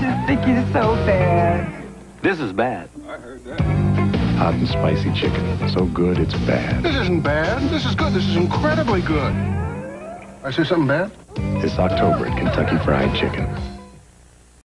just think you're so bad. This is bad. I heard that. Hot and spicy chicken. So good, it's bad. This isn't bad. This is good. This is incredibly good. I say something bad? This October at Kentucky Fried Chicken.